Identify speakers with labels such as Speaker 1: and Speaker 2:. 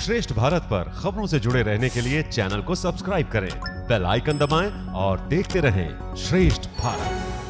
Speaker 1: श्रेष्ठ भारत पर खबरों से जुड़े रहने के लिए चैनल को सब्सक्राइब करें, बेल आइकन दबाएं और देखते रहें श्रेष्ठ भारत।